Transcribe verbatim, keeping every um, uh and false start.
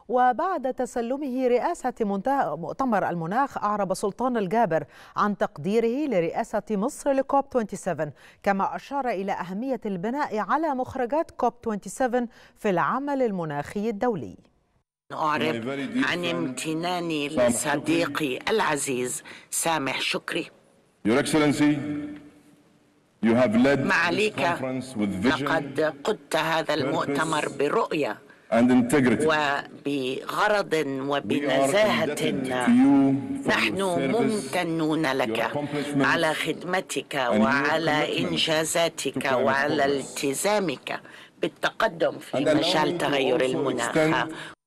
وبعد تسلمه رئاسة مؤتمر المناخ أعرب سلطان الجابر عن تقديره لرئاسة مصر لكوب سبعة وعشرين، كما أشار إلى أهمية البناء على مخرجات كوب سبعة وعشرين في العمل المناخي الدولي. أعرب عن امتناني لصديقي العزيز سامح شكري. معاليك لقد قدت هذا المؤتمر برؤية وبغرض وبنزاهة. نحن ممتنون لك على خدمتك وعلى إنجازاتك وعلى التزامك بالتقدم في مجال تغير المناخ.